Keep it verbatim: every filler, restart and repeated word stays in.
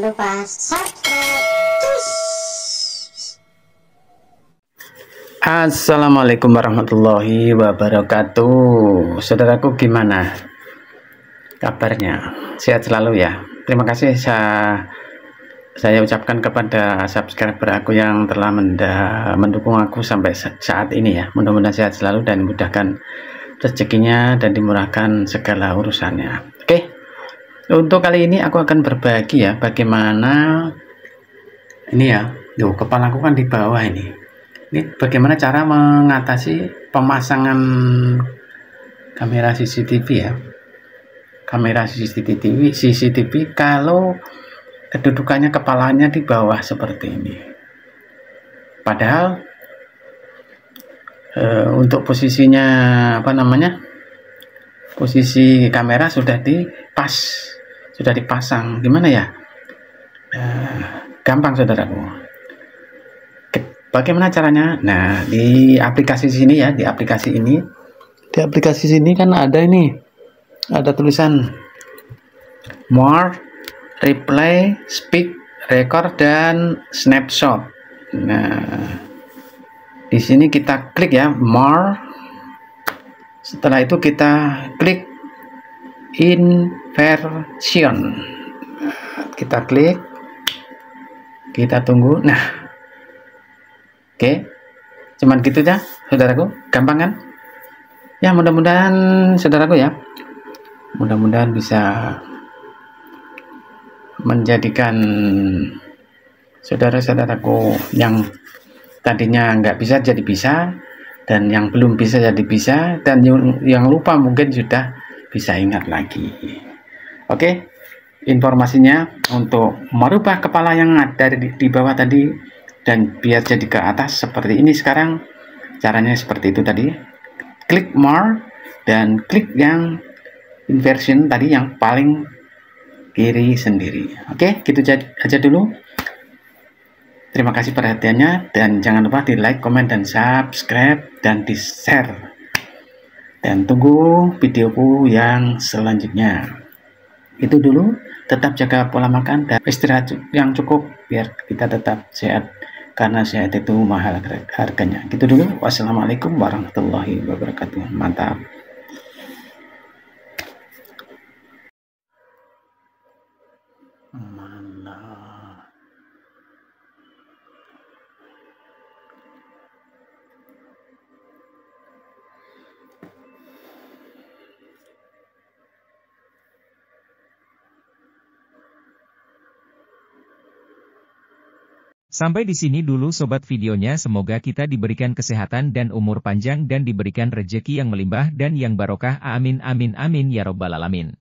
lupa subscribe. Cus. Assalamualaikum warahmatullahi wabarakatuh. Saudaraku, gimana kabarnya? Sehat selalu ya. Terima kasih saya, saya ucapkan kepada subscriber aku yang telah menda, mendukung aku sampai saat ini ya. Mudah-mudahan sehat selalu dan dimudahkan rezekinya dan dimurahkan segala urusannya. Oke, untuk kali ini aku akan berbagi ya bagaimana ini ya. Duh, kepalaku kan di bawah ini. Ini bagaimana cara mengatasi pemasangan kamera C C T V ya. Kamera C C T V, C C T V kalau kedudukannya kepalanya di bawah seperti ini. Padahal e, untuk posisinya apa namanya? Posisi kamera sudah dipas, sudah dipasang. Gimana ya? E, gampang saudaraku. Bagaimana caranya? Nah, di aplikasi sini ya, di aplikasi ini, di aplikasi sini kan ada ini, ada tulisan More, Replay, Speak, Record, dan Snapshot. Nah, di sini kita klik ya, More. Setelah itu kita klik Inversion. Kita klik, kita tunggu. Nah. Oke, cuman gitu ya, saudaraku, gampang kan? Ya, mudah-mudahan saudaraku ya, mudah-mudahan bisa menjadikan saudara-saudaraku yang tadinya nggak bisa jadi bisa, dan yang belum bisa jadi bisa, dan yang lupa mungkin sudah bisa ingat lagi. Oke, informasinya untuk merubah kepala yang ada di, di bawah tadi dan biar jadi ke atas seperti ini sekarang. Caranya seperti itu tadi, klik more dan klik yang inversion tadi yang paling kiri sendiri. Oke, gitu aja dulu. Terima kasih perhatiannya dan jangan lupa di like, komen, dan subscribe dan di share, dan tunggu videoku yang selanjutnya. Itu dulu, tetap jaga pola makan dan istirahat yang cukup biar kita tetap sehat, karena sehat itu mahal harganya. Gitu dulu. Wassalamualaikum warahmatullahi wabarakatuh. Mantap. Mana? Sampai di sini dulu sobat videonya, semoga kita diberikan kesehatan dan umur panjang dan diberikan rejeki yang melimpah dan yang barokah. Amin amin amin ya robbal alamin.